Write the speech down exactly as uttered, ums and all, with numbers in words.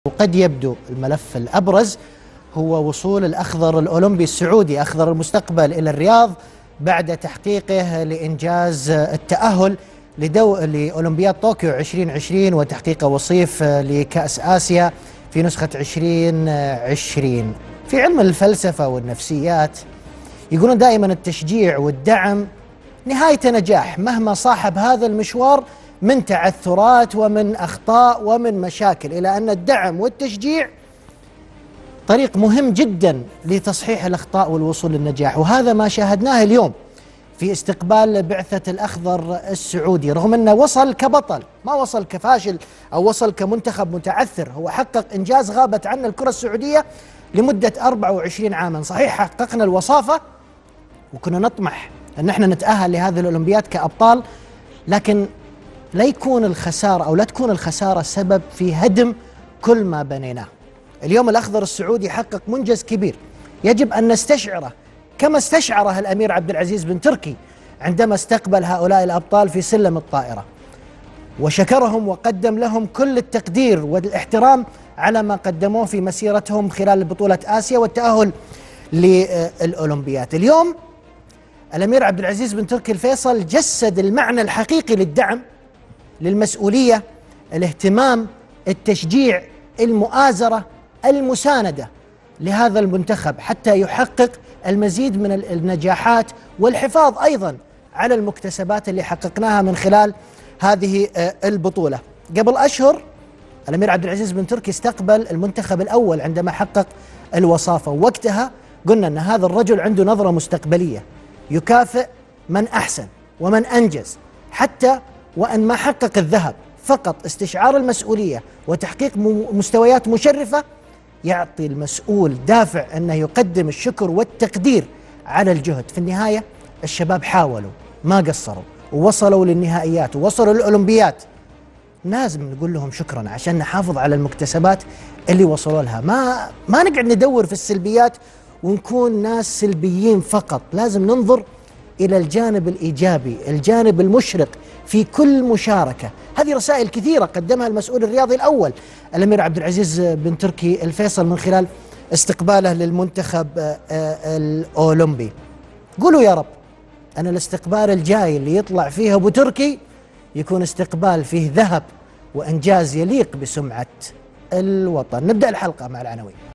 وقد يبدو الملف الأبرز هو وصول الأخضر الأولمبي السعودي أخضر المستقبل إلى الرياض بعد تحقيقه لإنجاز التأهل لدو لأولمبياد طوكيو عشرين عشرين وتحقيق وصيف لكأس آسيا في نسخة عشرين عشرين. في علم الفلسفة والنفسيات يقولون دائما التشجيع والدعم نهاية نجاح مهما صاحب هذا المشوار من تعثرات ومن أخطاء ومن مشاكل، إلى أن الدعم والتشجيع طريق مهم جدا لتصحيح الأخطاء والوصول للنجاح. وهذا ما شاهدناه اليوم في استقبال بعثة الأخضر السعودي، رغم أنه وصل كبطل، ما وصل كفاشل أو وصل كمنتخب متعثر. هو حقق إنجاز غابت عنه الكرة السعودية لمدة أربعة وعشرين عاما. صحيح حققنا الوصافة وكنا نطمح أن احنا نتأهل لهذه الأولمبياد كأبطال، لكن لا يكون الخسارة أو لا تكون الخسارة سبب في هدم كل ما بنيناه. اليوم الأخضر السعودي حقق منجز كبير يجب أن نستشعره كما استشعره الأمير عبد العزيز بن تركي عندما استقبل هؤلاء الأبطال في سلم الطائرة، وشكرهم وقدم لهم كل التقدير والاحترام على ما قدموه في مسيرتهم خلال بطولة آسيا والتأهل للأولمبياد. اليوم الأمير عبد العزيز بن تركي الفيصل جسد المعنى الحقيقي للدعم، للمسؤولية، الاهتمام، التشجيع، المؤازرة، المساندة لهذا المنتخب حتى يحقق المزيد من النجاحات والحفاظ أيضا على المكتسبات اللي حققناها من خلال هذه البطولة. قبل أشهر الأمير عبد العزيز بن تركي استقبل المنتخب الأول عندما حقق الوصافة، ووقتها قلنا أن هذا الرجل عنده نظرة مستقبلية يكافئ من أحسن ومن أنجز، حتى وأن ما حقق الذهب، فقط استشعار المسؤولية وتحقيق مستويات مشرفة يعطي المسؤول دافع أنه يقدم الشكر والتقدير على الجهد. في النهاية الشباب حاولوا ما قصروا ووصلوا للنهائيات ووصلوا للأولمبياد، لازم نقول لهم شكرا عشان نحافظ على المكتسبات اللي وصلوا لها. ما ما نقعد ندور في السلبيات ونكون ناس سلبيين فقط، لازم ننظر إلى الجانب الإيجابي، الجانب المشرق في كل مشاركة. هذه رسائل كثيرة قدمها المسؤول الرياضي الأول الأمير عبد العزيز بن تركي الفيصل من خلال استقباله للمنتخب الأولمبي. قولوا يا رب أن الاستقبال الجاي اللي يطلع فيه أبو تركي يكون استقبال فيه ذهب وإنجاز يليق بسمعة الوطن. نبدأ الحلقة مع العناوين.